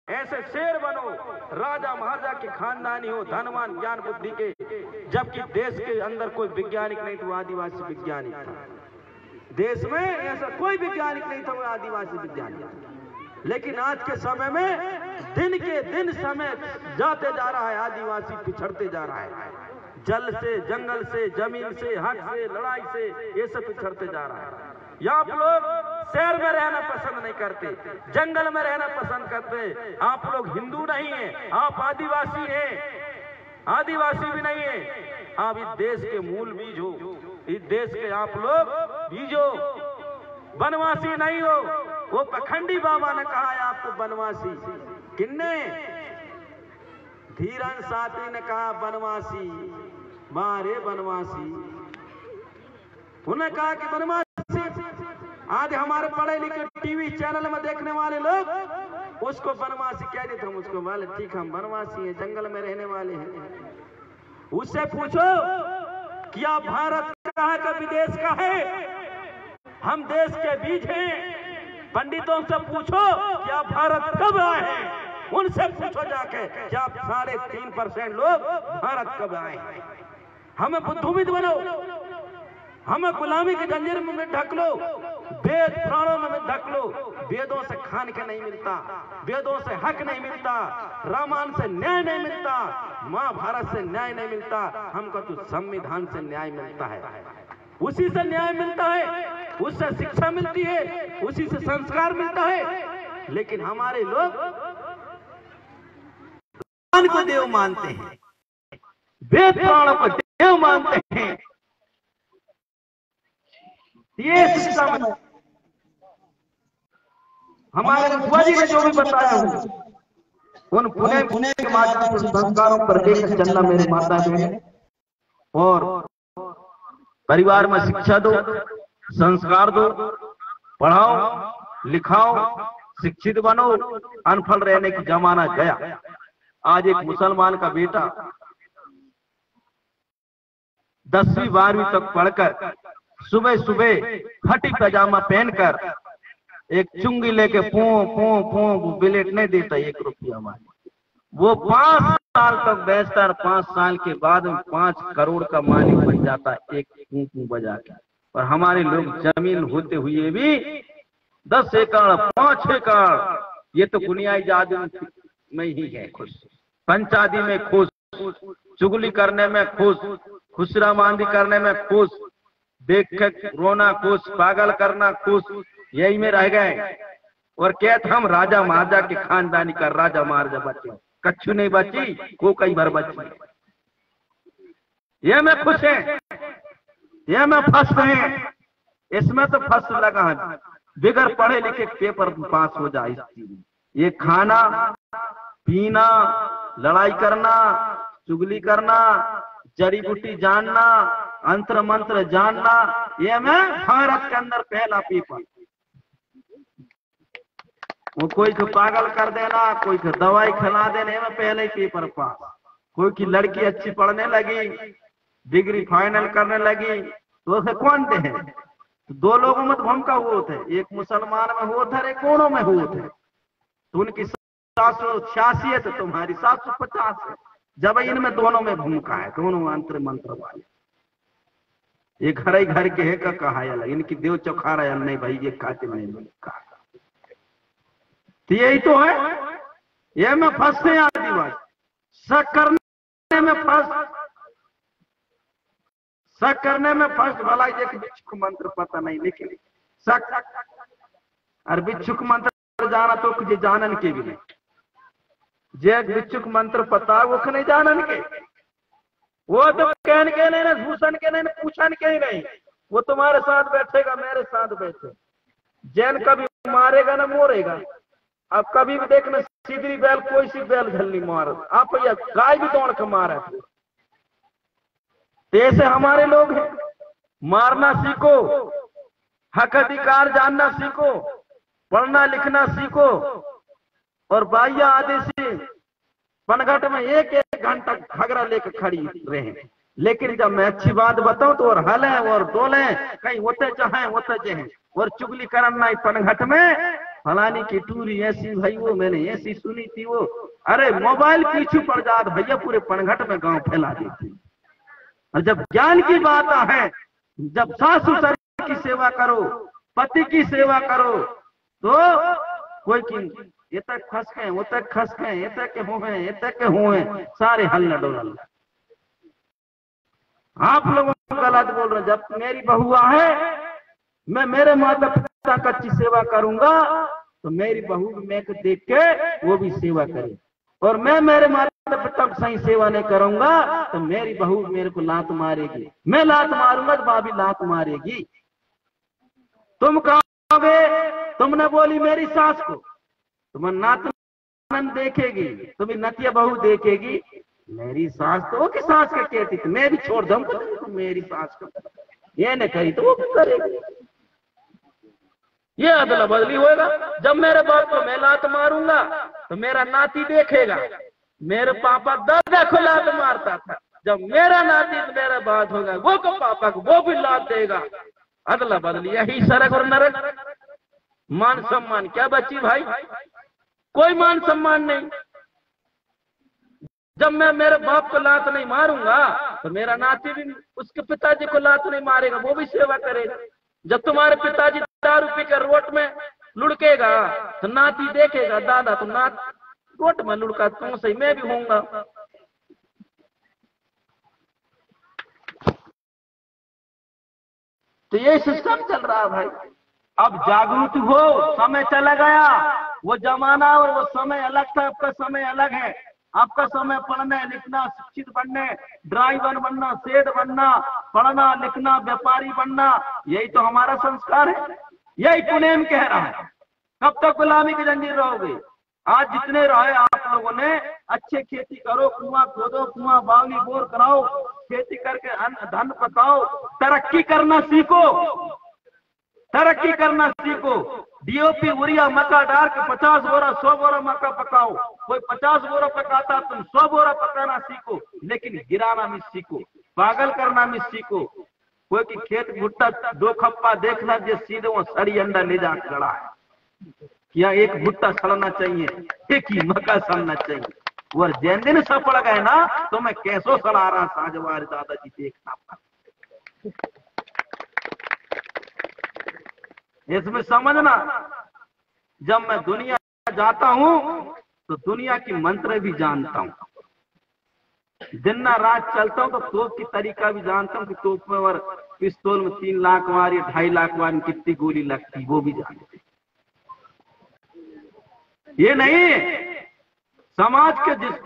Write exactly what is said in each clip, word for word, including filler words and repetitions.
ऐसे शेर बनो, राजा महाराजा के खानदानी हो, धनवान ज्ञान बुद्धि के, जबकि देश के अंदर कोई वैज्ञानिक नहीं था, आदिवासी वैज्ञानिक था। देश में ऐसा कोई वैज्ञानिक नहीं था, वो आदिवासी वैज्ञानिक था। लेकिन आज के समय में दिन के दिन समय जाते जा रहा है, आदिवासी पिछड़ते जा रहा है। जल से, जंगल से, जमीन से, हक से, लड़ाई से, ये सब पिछड़ते जा रहा है। यहाँ आप लोग शहर में रहना पसंद नहीं करते, जंगल में रहना पसंद करते। आप लोग हिंदू नहीं हैं, आप आदिवासी हैं। आदिवासी भी नहीं है, आप इस देश के मूल बीज हो, इस देश के आप लोग बीज हो, वनवासी नहीं हो। वो पखंडी बाबा ने कहा है आपको वनवासी, किन्ने? धीरन साथी ने कहा वनवासी, मारे वनवासी। उन्होंने कहा कि वनवासी। आज हमारे पढ़े लिखे टीवी चैनल में देखने वाले लोग उसको वनवासी कह देते, हम उसको बोले ठीक हम वनवासी हैं, जंगल में रहने वाले हैं। उससे पूछो क्या भारत का है का विदेश का है? हम देश के बीज हैं। पंडितों से पूछो क्या भारत कब आए हैं? उनसे पूछो जाके क्या साढ़े तीन परसेंट लोग भारत कब आए हैं? हमें बुद्धुमित बनो, हमें गुलामी के जंजीर में ढक लो, वेद पुराणों में ढक लो। वेदों से खान के नहीं मिलता, वेदों से हक नहीं मिलता, रामायण से न्याय नहीं मिलता, महाभारत से न्याय नहीं मिलता। हमको तो संविधान से न्याय मिलता है, उसी से न्याय मिलता है, उससे शिक्षा मिलती है, उसी से संस्कार मिलता है। लेकिन हमारे लोग भगवान को देव मानते हैं, वेद पुराणों को देव मानते हैं। ये सिस्टम है। हमारे बुआ जी ने जो भी बताया हूं, उन पुणे पुणे के माध्यम से संस्कारों पर लेकर चलना मेरे माता बहन, और परिवार में शिक्षा दो, संस्कार दो, पढ़ाओ लिखाओ, शिक्षित बनो। अनपढ़ रहने की जमाना गया। आज एक मुसलमान का बेटा दसवीं बारहवीं तक पढ़कर सुबह सुबह फटी पजामा पहनकर एक चुंगी लेके पो पो पो बिलेट नहीं देता एक रुपया मार, वो पांच साल तक बेचता है, पांच साल के बाद में पांच करोड़ का मालिक बन जाता है एक पू पू बजा के। और हमारे लोग जमीन होते हुए भी दस एकड़ पांच एकड़, ये तो बुनियादी जादू में ही है खुश, पंचायती में खुश, चुगली करने में खुश, खुशरामांदी करने में खुश, देख कर रोना खुश, पागल करना खुश, यही में रह गए। और कहते हम राजा महाराजा के खानदानी का राजा महाराजा बचे, कच्छु नहीं बची, को कई बार बची। ये में खुश है, ये में फंस हैं, इसमें तो फंस लगा है। बिगर पढ़े लिखे पेपर पास हो जाए इस चीज में। ये खाना पीना, लड़ाई करना, चुगली करना, जड़ी बूटी जानना, अंतर मंत्र जानना, ये मैं भारत के अंदर पहला पेपर। वो कोई को पागल कर देना, कोई को दवाई खिला देने में पहले ही पेपर पास। कोई की लड़की अच्छी पढ़ने लगी, डिग्री फाइनल करने लगी, तो उसे कौन दे? दो लोगों में भूमिका हुए थे, एक मुसलमान में हुए थे, एक कोनों में हुए थे। तो उनकी सात सौ छियासी है तो तुम्हारी सात सौ पचास है। जब इनमें दोनों में भूमिका है, दोनों अंतर मंत्र वाले। ये घर ही घर के है का कहा है, इनकी देव चौखारा है नहीं भाई, ये कातिल नहीं कहा। तो यही तो है, ये में फंसते हैं आदिवासी। शक करने में फंस शक करने में फंस भला एक भिक्षुक मंत्र पता नहीं, लेकिन शक और भिक्षुक मंत्र जाना तो कुछ जानन के भी नहीं। जे भिक्षुक मंत्र पता वो नहीं जानन के, वो तो कहन के नहीं, भूषण के नहीं, पूछन के ही नहीं। वो तुम्हारे साथ बैठेगा, मेरे साथ बैठे, जैन कभी मारेगा ना मोरेगा। अब कभी भी देखना सीधी बैल, कोई सी बैल झल्ली मार, आप या गाय भी दौड़ के मारा। ऐसे हमारे लोग हैं। मारना सीखो, हक अधिकार जानना सीखो, पढ़ना लिखना सीखो। और बाह्य आदेशी पनघट में एक एक घंटा घगरा लेकर खड़ी रहे, लेकिन जब मैं अच्छी बात बताऊं तो और हले और डोले, कहीं होते चाहे होते चाहे, और चुगली करना पनघट में फलानी की टूरी ऐसी भाई वो मैंने ऐसी सुनी थी वो। अरे मोबाइल पीछू पड़ जात भैया पूरे पनघट में गांव फैला देती। और जब ज्ञान की बात है, जब सास ससुर की सेवा करो, पति की सेवा करो, तो कोई की ये तक खस गए, वो तक खस गए, ये तक के हुए, ये तक के हुए, सारे हल न डोल। आप लोग गलत बोल रहे। जब मेरी बहुआ है, मैं मेरे माता पिता का अच्छी सेवा करूंगा तो मेरी बहू मैं को देख के वो भी सेवा करे। और मैं मेरे माता पिता को सही सेवा नहीं करूंगा तो मेरी बहू मेरे को लात मारेगी, मैं लात मारूंगा तो भाभी लात मारेगी। तुम कहोगे, तुमने बोली मेरी सास को, तुम नात देखेगी, तुम्हें नतिया बहू देखेगी, मेरी सास तो वो की सास के कहती थी, मैं भी छोड़ दूं तो मेरी सास को ये न करी तो वो भी करेगी। ये अदला बदली होगा। जब मेरे बाप को मैं लात मारूंगा तो मेरा नाती देखेगा, मेरे पापा दादा को लात मारता था, जब मेरा नाती तो मेरा बात होगा वो को पापा को वो भी लात देगा। अदला बदली, यही सरक और नरक। मान सम्मान क्या बची भाई? कोई मान सम्मान नहीं। जब मैं मेरे बाप को लात नहीं मारूंगा तो मेरा नाती भी उसके पिताजी को लात नहीं मारेगा, वो भी सेवा करेगा। जब तुम्हारे पिताजी दारू पीकर रोट में लुढ़केगा तो नाती देखेगा, दादा तो नात रोट में लुढ़का, तुम सही मैं भी होऊंगा। तो ये सिस्टम चल रहा है भाई। अब जागरूक हो, समय चला गया। वो जमाना और वो समय अलग था, आपका समय अलग है। आपका समय पढ़ने लिखना, शिक्षित बनने, ड्राइवर बनना, सेठ बनना, पढ़ना लिखना, व्यापारी बनना, यही तो हमारा संस्कार है। यही पुनेम कह रहा है। कब तक गुलामी की जंजीर रहोगे? आज जितने रहे आप लोगों ने, अच्छे खेती करो, कुआं खोदो, कुआं बावली बोर कराओ, खेती करके अन्न धन पकाओ, तरक्की करना सीखो, तरक्की करना सीखो। डीओपी यूरिया मक्का डाल के पचास बोरा सौ बोरा मक्का पकाओ। कोई पचास बोरा पकाता, तुम सौ बोरा पकाना सीखो, लेकिन गिराना भी सीखो, पागल करना भी सीखो। कोई की खेत भुट्टा दो खप्पा देखना जो सीधे वो सड़ी अंडा ले जा खड़ा है, या एक भुट्टा सड़ना चाहिए, एक ही मक्का सड़ना चाहिए। और जैन दिन सफल गए ना तो मैं कैसो सड़ा रहा साजवार दादाजी देखना। इसमें समझना, जब मैं दुनिया जाता हूं तो दुनिया की मंत्र भी जानता हूं। दिन ना रात चलता हूं तो तोप की तरीका भी जानता हूं कि तोप में और पिस्तौल में तीन लाख वार या ढाई लाख वार में कितनी गोली लगती, वो भी जानते। ये नहीं समाज के जिस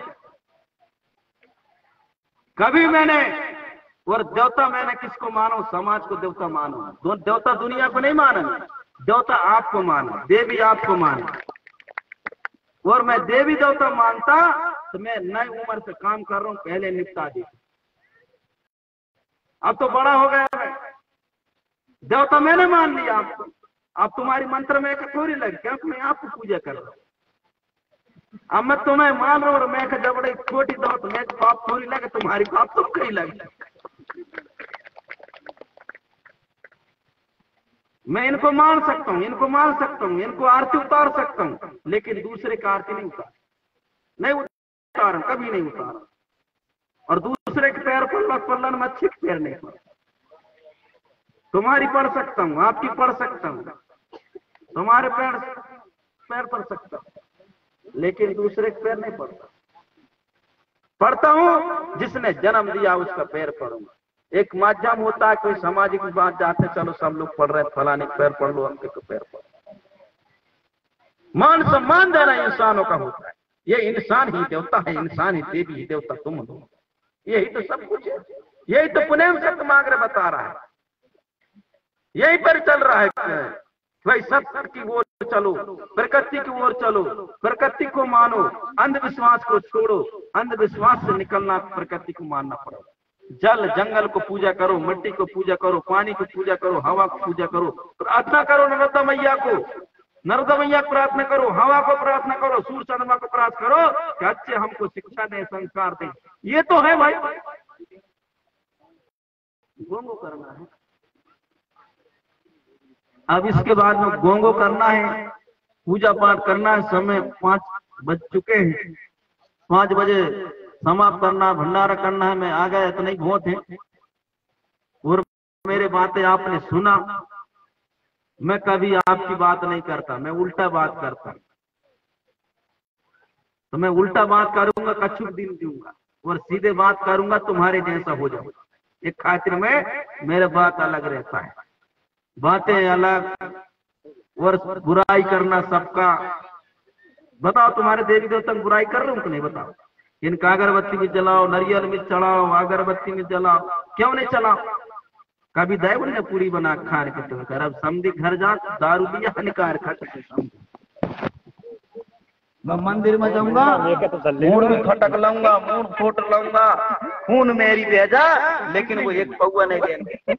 कभी मैंने और देवता मैंने किसको मानो? समाज को देवता मानो। देवता दुनिया को नहीं मानो, देवता आपको मानो, देवी आपको मानो। और मैं देवी देवता मानता तो मैं नई उम्र से काम कर रहा हूं, पहले निपटा दी। अब तो बड़ा हो गया मैं, देवता मैंने मान लिया आपको। अब तुम्हारी मंत्र में एक थोड़ी लग, क्योंकि मैं आपको पूजा कर रहा हूं। अब मैं तुम्हें मान रहा हूं, मैं जब बड़ी छोटी दो तो मैं बाप थोड़ी लगे, तुम्हारी बाप तुम कहीं लगे। मैं इनको मान सकता हूं, इनको मान सकता हूं, इनको आरती उतार सकता हूं, लेकिन दूसरे का आरती नहीं उतार नहीं उतार कभी नहीं उतारा। और दूसरे के पैर पर पल्लन में अच्छे पैर नहीं पड़। तुम्हारी पढ़ सकता हूं, आपकी पढ़ सकता हूं, तुम्हारे पैर पैर पढ़ सकता हूं, लेकिन दूसरे के पैर नहीं पड़ता। पढ़ता हूं जिसने जन्म दिया उसका पैर पढ़ूंगा। एक माध्यम होता है, कोई सामाजिक बात जाते चलो सब लोग पढ़ रहे हैं, फलाने के पैर पढ़ लो, हमके के पैर पढ़। मान सम्मान देना इंसानों का होता है। ये इंसान ही देवता है, इंसान ही देवी ही देवता तुम हो। यही तो सब कुछ है। यही तो पुनेम सत्य मांगरे बता रहा है। यही पर चल रहा है भाई, सत्य की ओर चलो, प्रकृति की ओर चलो, प्रकृति को मानो, अंधविश्वास को छोड़ो। अंधविश्वास से निकलना प्रकृति को मानना पड़ेगा। जल जंगल को पूजा करो, मिट्टी को पूजा करो, पानी को पूजा करो, हवा को पूजा करो, प्रार्थना करो नर्मदा मैया को, नर्मदा मैया को प्रार्थना करो, हवा को प्रार्थना करो, सूर्य चंद्रमा को प्रार्थना करो कि अच्छे हमको शिक्षा दें, संस्कार दें। ये तो है भाई। गोंगो करना है। अब इसके बाद में गोंगो करना है पूजा पाठ करना है, समय पाँच बज चुके हैं, पाँच बजे समाप्त करना, भंडारा करना है। मैं आ गया, इतना ही बहुत है। और मेरे बातें आपने सुना, मैं कभी आपकी बात नहीं करता, मैं उल्टा बात करता। तो मैं उल्टा बात करूंगा, कछु दिन दूंगा, और सीधे बात करूंगा तुम्हारे जैसा हो जाऊंगा। एक खातिर में मेरा बात अलग रहता है, बातें अलग, और बुराई करना सबका। बताओ तुम्हारे देवी देवता की बुराई कर रहा हूं कि नहीं? बताओ। इनका अगरबत्ती में जलाओ, नारियल में चढ़ाओ, अगरबत्ती में जलाओ, क्यों नहीं चलाओ? कभी देव ने पूरी बना खान के तुम कर। अब समझी घर जा, दारू दिया निकार खा के मैं मंदिर में जाऊंगा, मूड भी खटक लाऊंगा, मूड फोट लाऊंगा, खून मेरी भेजा, लेकिन वो एक पौआ नहीं देंगे,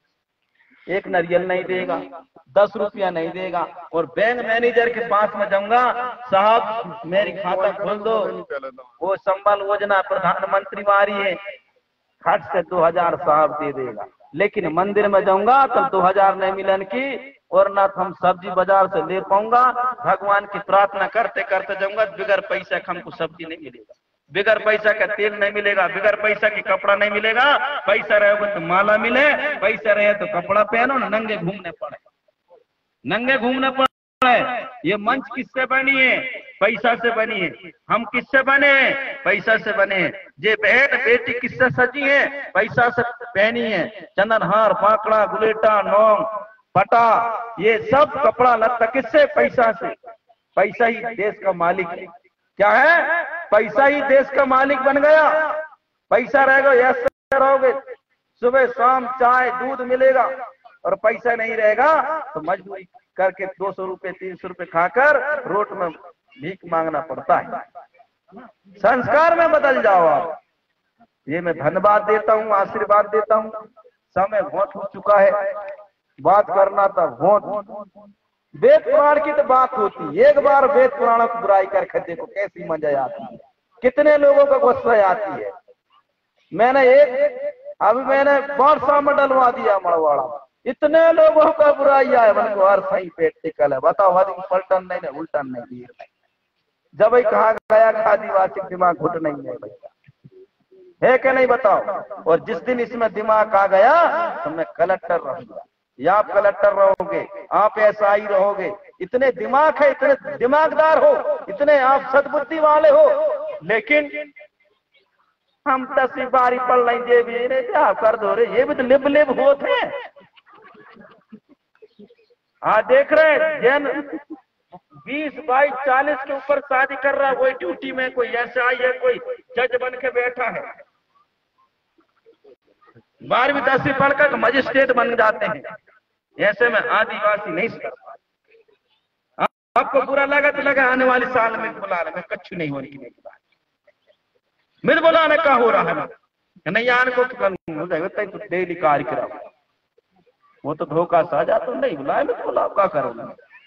एक नारियल नहीं देगा, दस रुपया नहीं देगा। और बैंक मैनेजर के पास में जाऊंगा, साहब मेरी खाता खोल दो, वो संबल योजना प्रधानमंत्री वारी है, खट से दो हजार साहब दे देगा। लेकिन मंदिर में जाऊंगा तो दो हजार नहीं मिलन की, और ना तो हम सब्जी बाजार से ले पाऊंगा। भगवान की प्रार्थना करते करते जाऊंगा, बिगर पैसा का हमको सब्जी नहीं मिलेगा, बिगर पैसा का तेल नहीं मिलेगा, बिगर पैसा की कपड़ा नहीं मिलेगा। पैसा रहे तो माला मिले, पैसा रहे तो कपड़ा पहनो, नंगे घूमने पड़े, नंगे घूमने पड़े। ये मंच किससे बनी है? पैसा से बनी है। हम किससे बने हैं? पैसा से बने हैं। ये बहन बेटी किससे सजी है? पैसा से पहनी है। चंदनहार, पाकड़ा, गुलेटा, नौंग, पटा, ये सब कपड़ा लत्ता किससे? पैसा से। पैसा ही देश का मालिक है। क्या है? पैसा ही देश का मालिक बन गया। पैसा रहेगा ऐसे रहोगे, सुबह शाम चाय दूध मिलेगा, और पैसा नहीं रहेगा तो मजदूरी करके दो सौ रुपये तीन सौ रुपये खाकर रोड में भीख मांगना पड़ता है। संस्कार में बदल जाओ आप। ये मैं धन्यवाद देता हूँ, आशीर्वाद देता हूँ। समय बहुत हो चुका है, बात करना था बहुत। वेद पुराण की तो बात होती, एक बार वेद पुराण की बुराई करके देखो कैसी मजा आती है, कितने लोगों को गुस्सा आती है। मैंने एक अभी मैंने वर्षा में डलवा दिया मड़वाड़ा, इतने लोगों का बुराई आया, मन को हर सही पेट टिकल है। बताओ हरी पलटन नहीं ना उल्टन नहीं दिए। जब भाई कहा गया आदिवासी दिमाग घुट नहीं है भैया, है कि नहीं बताओ? और जिस दिन इसमें दिमाग आ गया तो मैं कलेक्टर रहूंगा, या आप कलेक्टर रहोगे, आप ऐसा ही रहोगे। इतने दिमाग है, इतने दिमागदार हो, इतने आप सद्बुद्धि वाले हो, लेकिन हम दसवीं बारी पढ़ लेंगे भी नहीं, क्या कर दो रे, ये भी तो लिब लिब होते हैं। हाँ देख रहे जैन बीस बाईस चालीस के ऊपर शादी कर रहा है, कोई ड्यूटी में, कोई ऐसा आई है, कोई जज बन के बैठा है। बारहवीं दसवीं पढ़कर मजिस्ट्रेट बन जाते हैं। ऐसे में आदिवासी नहीं कर पाते। आपको बुरा लगा तो लगा, आने वाले साल में बुला रहे, मैं कच्छु नहीं होने की नहीं बात मेरे बुलाने का हो रहा है ना, नहीं आने को तो डेली कार्यक्रम, वो तो धोखा साझा तो नहीं बुलाए, मैं बुलाओ क्या करूंगा।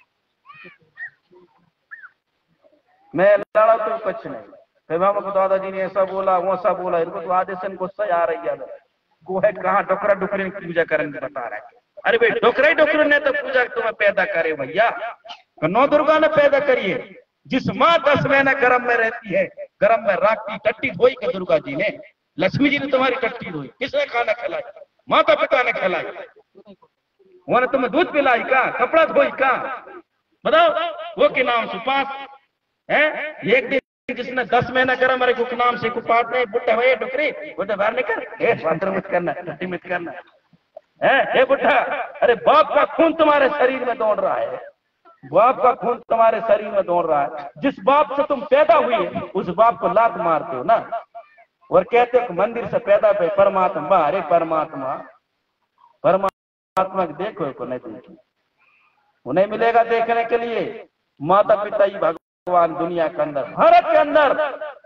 मैं लड़ा तो कुछ नहीं, फिर हमको दादाजी ने ऐसा बोला वो सा बोला, इनको तो आधे से गुस्सा आ रही है। वो है कहाँ डोकरा डोकरे की पूजा करेंगे बता रहा है। अरे भाई डोकरा ही डोकरे ने तो पूजा तुम्हें पैदा करे भैया, नौ दुर्गा ने पैदा करी है। जिस माँ दस महीने गर्भ में रहती है, गर्भ में राख की टट्टी धोई के दुर्गा जी ने, लक्ष्मी जी ने तुम्हारी टट्टी धोई, किसने खाना खिलाई? माता पिता ने खिलाई। वो ने तुम्हें दूध पिलाई का, कपड़ा धोई का, बताओ वो के नाम से उपास है। एक दिन जिसने दस महीना गर्भ में रखो के नाम से कुपास नहीं, बुढ़ा भैया डुकरी बुढ़ा बाहर निकल, ए मंत्र मत करना, टट्टी मत करना है। ए बुढ़ा, अरे बाप का खून तुम्हारे शरीर में दौड़ रहा है, बाप का खून तुम्हारे शरीर में दौड़ रहा है। जिस बाप से तुम पैदा हुई उस बाप को लात मारते हो ना, और कहते हो मंदिर से पैदा पे परमात्मा। अरे परमात्मा परमात्मा देखो को नहीं देखी, उन्हें मिलेगा देखने के लिए। माता पिता ही भगवान दुनिया के अंदर, भारत के अंदर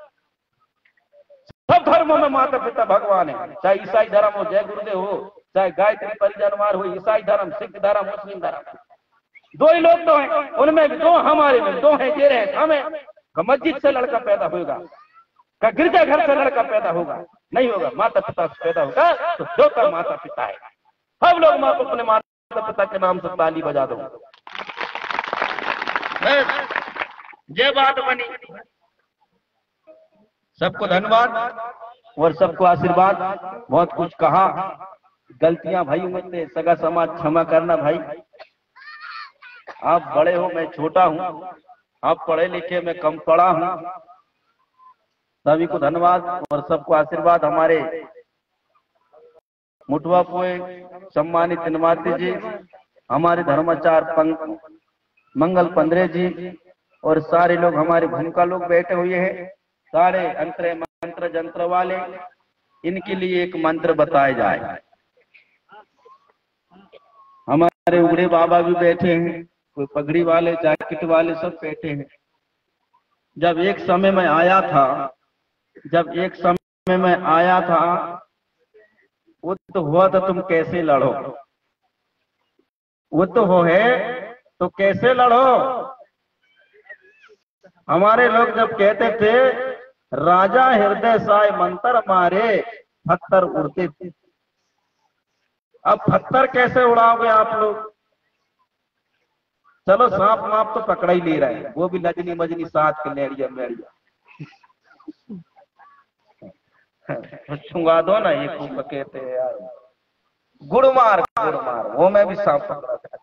सब धर्मों में माता पिता भगवान है। चाहे ईसाई धर्म हो, जय गुरुदेव हो, चाहे गायत्री परिजनवार हो, ईसाई धर्म, सिख धर्म, मुस्लिम धर्म, दो ही लोग तो हैं, उनमें भी दो, हमारे में दो हैं। ये रहे हमें मस्जिद से लड़का पैदा होगा, का गिरजा घर से लड़का पैदा होगा? नहीं होगा। माता पिता से पैदा होगा तो दो का माता पिता है। हम लोग माँ को अपने माता पिता के नाम से ताली बजा दो। ये बात बनी। सबको धन्यवाद और सबको आशीर्वाद। बहुत कुछ कहा, गलतियां भाई मुझसे सगा समाज क्षमा करना भाई। आप बड़े हो, मैं छोटा हूँ, आप पढ़े लिखे, मैं कम पढ़ा हूँ। सभी को धन्यवाद और सबको आशीर्वाद। हमारे मुटवा पोए सम्मानित निर्माती जी, हमारे धर्माचार मंगल पंद्रे जी और सारे लोग हमारे भूमिका लोग बैठे हुए हैं, सारे अंतर मंत्र जंत्र वाले, इनके लिए एक मंत्र बताया जाए। हमारे उगड़े बाबा भी बैठे हैं, कोई पगड़ी वाले, जैकेट वाले सब बैठे हैं। जब एक समय में आया था जब एक समय में आया था वो तो हुआ था, तुम कैसे लड़ो, वो तो हो है तो कैसे लड़ो। हमारे लोग जब कहते थे राजा हृदय साय मंत्र मारे पत्थर उड़ते थे, अब पत्थर कैसे उड़ाओगे आप लोग। चलो सांप माप तो पकड़ा ही ले रहे हैं, वो भी नजनी मजनी साथ के लेड़िया मेड़िया छुंगा दो ना, ये खूब कहते हैं यार गुड़ मार गुड़ मार, वो मैं भी सांप पकड़ा था।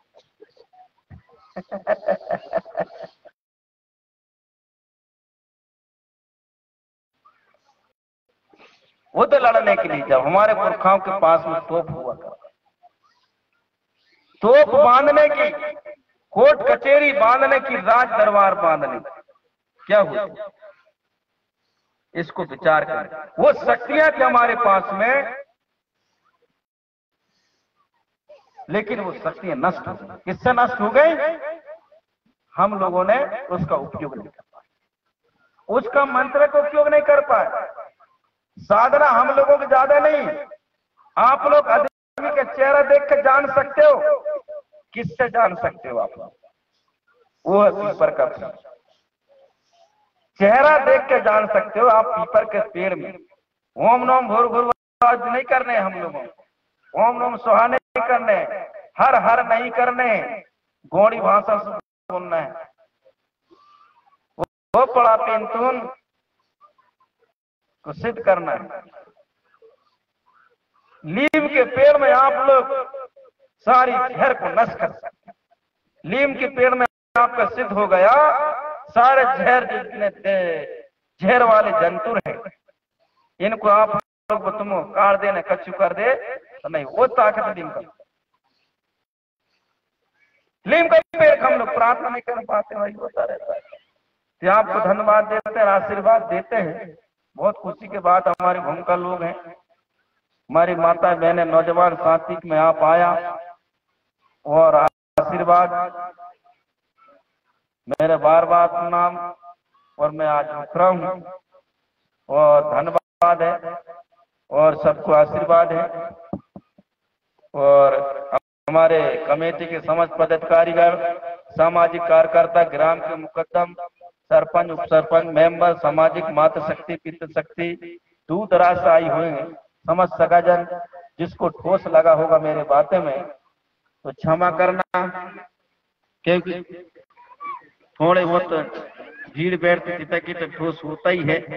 वो तो लड़ने के लिए, जब हमारे पुरखाओं के पास में तोप हुआ था, तोप बांधने की, कोर्ट कचेरी बांधने की, राज दरबार बांधने की, क्या हुआ इसको विचार करें। वो शक्तियां थी हमारे पास में, लेकिन वो शक्तियां नष्ट हो गई। किससे नष्ट हो गई? हम लोगों ने उसका उपयोग नहीं कर पाए, उसका मंत्र का उपयोग नहीं कर पाए। साधना हम लोगों की ज्यादा नहीं, आप लोग आदमी का चेहरा देख कर जान सकते हो। किससे जान सकते हो आप लोग? वो पीपर का चेहरा देख के जान सकते हो आप। पीपर के पेड़ में ओम नोम भूर भूर नहीं करने हम लोगों, ओम नोम सुहा नहीं करने, हर हर नहीं करने, गौड़ी भाषा से बोलना है। वो पड़ा पिंतुन को सिद्ध करना है। लीम के पेड़ में आप लोग सारी जहर को नष्ट कर सकते हैं। लीम के पेड़ में आपका सिद्ध हो गया, सारे जहर जितने जहर वाले जंतु हैं, इनको आप लोग तुम काट देना, कच्चू कर दे तो नहीं, वो ताकत लीम का लीम का पेड़ हम लोग प्रार्थना नहीं कर पाते, वही होता रहता है। तो आपको धन्यवाद देते हैं, आशीर्वाद देते हैं। बहुत खुशी की बात, हमारे भूमिका लोग हैं, हमारी माता बहने नौजवान साथी में आप आया और आशीर्वाद मेरे बार बार नाम, और मैं आज उठ रहा हूँ और धन्यवाद है और सबको आशीर्वाद है। और हमारे कमेटी के समस्त पदाधिकारीगण, सामाजिक कार्यकर्ता, ग्राम के मुकद्दम, सरपंच, उप सरपंच, मेंबर, सामाजिक मातृ शक्ति, पितृ शक्ति, दूर दराज से आई हुए हैं, समस्त सगाजन, जिसको ठोस लगा होगा मेरे बातें में तो क्षमा करना, क्योंकि थोड़े बहुत भीड़ बैठती पिता की तो ठोस होता ही है।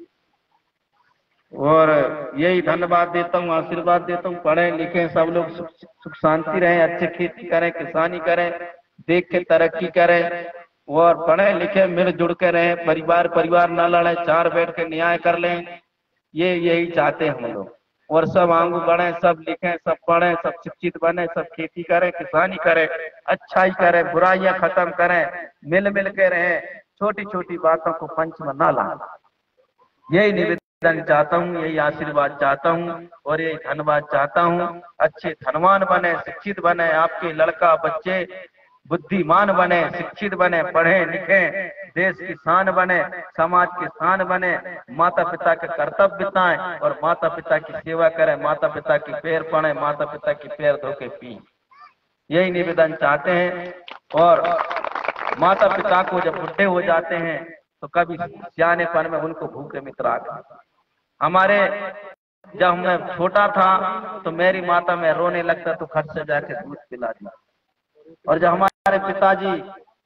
और यही धन्यवाद देता हूँ, आशीर्वाद देता हूँ। पढ़े लिखे सब लोग सुख, सुख शांति रहे, अच्छे खेती करें, किसानी करें, देख के तरक्की करें, और पढ़े लिखे मिलजुल के रहे, परिवार परिवार न लड़े, चार बैठ के न्याय कर लें, ये यही चाहते हैं हम लोग। और सब आगू बढ़े, सब लिखें, सब पढ़ें, सब शिक्षित बने, सब खेती करें, किसानी करें, अच्छाई करें, बुराइयां खत्म करें, मिल मिल के रहें, छोटी छोटी बातों को पंच में न लाएं। यही निवेदन चाहता हूँ, यही आशीर्वाद चाहता हूँ और यही धन्यवाद चाहता हूँ। अच्छे धनवान बने, शिक्षित बने, आपके लड़का बच्चे बुद्धिमान बने, शिक्षित बने, पढ़े लिखे, देश की शान बने, समाज की शान बने, माता पिता के कर्तव्य बिताएं और माता पिता की सेवा करें, माता पिता की पैर पड़े, माता पिता की पैर धो के पी, यही निवेदन चाहते हैं। और माता पिता को जब बुढ़े हो जाते हैं तो कभी सियानेपन में उनको भूखे मित्र हमारे, जब मैं छोटा था तो मेरी माता में रोने लगता तो खट से जाके दूध पिला दिया, और जब हमारे पिताजी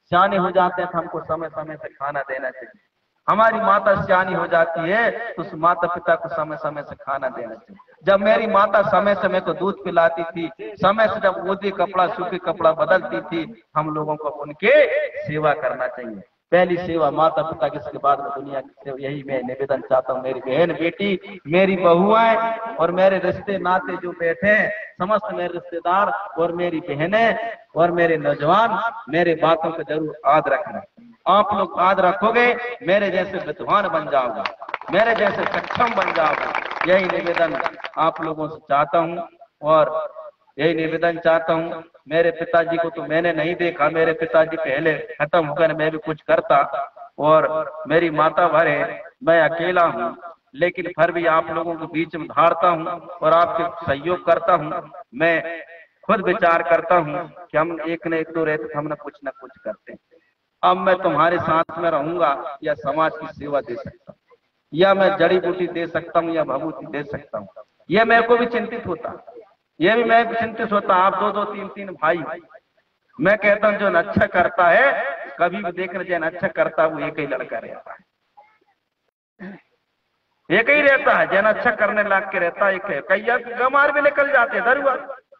सियाने हो जाते हैं तो हमको समय समय से खाना देना चाहिए। हमारी माता सियानी हो जाती है तो उस माता पिता को समय समय से खाना देना चाहिए। जब मेरी माता समय समय को दूध पिलाती थी, समय से जब ओदी कपड़ा सूखी कपड़ा बदलती थी, हम लोगों को उनके सेवा करना चाहिए। पहली सेवा माता पिता की, इसके बाद में दुनिया की सेवा। यही मैं निवेदन चाहता हूँ। मेरी बहन बेटी, मेरी बहुआएं और मेरे रिश्ते नाते जो बैठे हैं, समस्त मेरे रिश्तेदार और मेरी बहनें और मेरे नौजवान, मेरे बातों को जरूर याद रखना। आप लोग याद रखोगे, मेरे जैसे विद्वान बन जाओगे, मेरे जैसे सक्षम बन जाओगे। यही निवेदन आप लोगों से चाहता हूँ और यही निवेदन चाहता हूँ। मेरे पिताजी को तो मैंने नहीं देखा, मेरे पिताजी पहले खत्म हो गए, मैं भी कुछ करता। और मेरी माता भरे, मैं अकेला हूँ, लेकिन फिर भी आप लोगों के बीच में धारता हूँ और आपके सहयोग करता हूँ। मैं खुद विचार करता हूँ कि हम एक न एक तो रहते तो हम न कुछ न कुछ करते हैं। अब मैं तुम्हारे साथ में रहूंगा या समाज की सेवा दे सकता हूँ, या मैं जड़ी बूटी दे सकता हूँ, या भभूति दे सकता हूँ। यह मेरे को भी चिंतित होता, ये भी मैं चिंतित होता। आप दो दो तीन तीन भाई, मैं कहता हूँ जो अच्छा करता है, कभी भी देखना जो अच्छा करता है वो एक ही लड़का रहता है, एक ही रहता है। जन अच्छा करने लग के रहता है, एक है। कई गमार भी निकल जाते, दरुआ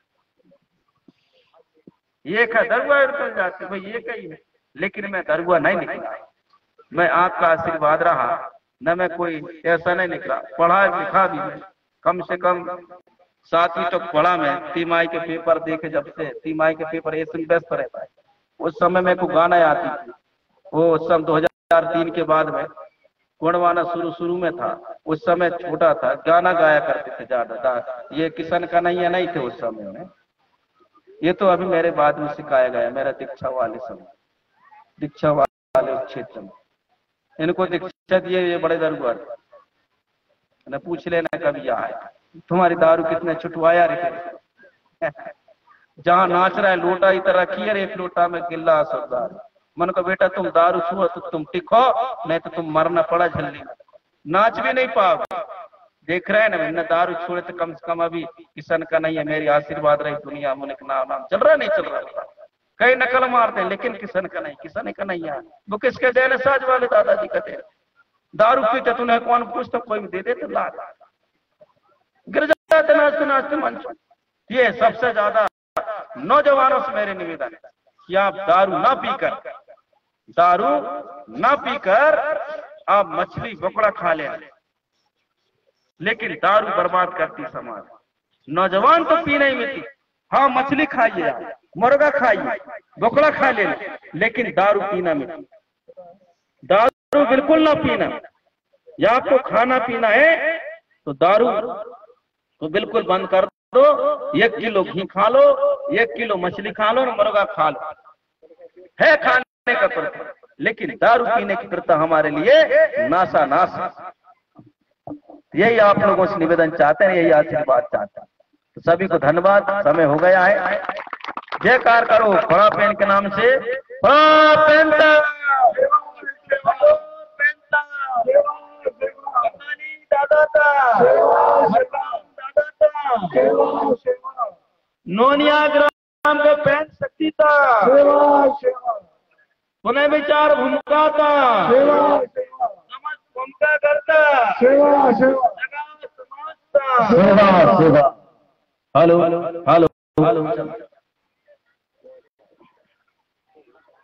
ये है, दरुआ निकल जाते भाई, ये कहीं है। लेकिन मैं दरुआ नहीं निकला, मैं आपका आशीर्वाद रहा, न मैं कोई ऐसा नहीं निकला। पढ़ा लिखा भी मैं, कम से कम सातवीं तक पढ़ा मैं। तिमाही के पेपर देखे, जब से तिमाही के पेपर ऐसे व्यस्त रहता है। उस समय मेरे को गाना आती थी, वो उस समय दो हजार तीन के बाद में गुणवाना शुरू शुरू में था। उस समय छोटा था, गाना गाया करते थे ज्यादा। ये किशन कन्हैया नहीं थे उस समय में, ये तो अभी मेरे बाद में सिखाया गया, मेरा दीक्षा वाले समय, दीक्षा वाले क्षेत्र में इनको दीक्षा दिए। ये बड़े दरबार न पूछ लेना कभी आए, तुम्हारी दारू कितने छुटवाया रे। जहां नाच रहा है लोटा इधर रखिए, एक लोटा में गिल्ला सरदार। मन को बेटा तुम दारू छुओ तो तुम टिको, नहीं तो तुम मरना पड़ा झल्ली, नाच भी नहीं पाओगे। देख रहे हैं ना, मैंने दारू छोड़े तो कम से कम अभी किशन का नहीं है, मेरी आशीर्वाद रही दुनिया में, नाम नाम चल रहा नहीं चल रहा। कई नकल मारते हैं, लेकिन किशन का नहीं, किशन का नहीं है। वो किसके देने? साज वाले दादाजी का देने। दारू पीते तुम्हें कौन पूछता, कोई भी दे दे तो ला गिर जाते नाचते नाचते मंच। ये सबसे ज्यादा नौजवानों से मेरे निवेदन है कि आप दारू ना पीकर, दारू ना पीकर आप मछली बकड़ा खा लें, लेकिन दारू बर्बाद करती समाज। नौजवान तो पी नहीं मिलती, हाँ मछली खाइए, मुर्गा खाइए, बकड़ा खा ले, लेकिन दारू पीना मिलती। दारू बिल्कुल ना पीना। या आपको खाना पीना है तो दारू तो बिल्कुल बंद कर दो। एक किलो घी खा लो, एक किलो मछली खा लो, मुर्गा खा लो, है खाने का प्रथा, लेकिन दारू पीने की प्रथा हमारे लिए नासा नाश। यही आप लोगों से निवेदन चाहते हैं, यही आशीर्वाद चाहते हैं। तो सभी को धन्यवाद, समय हो गया है। जयकार करो बड़ा पेन के नाम से। बड़ा पेंटा नोनिया ग्राम के पेन शक्ति था, पुनः विचार भूमिका था, समझ भूमिका करता, सेवा सेवा समाज था। Hello hello hello.